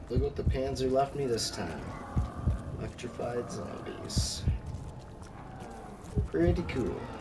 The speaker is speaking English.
Look what the Panzer left me this time. Electrified zombies. Pretty cool.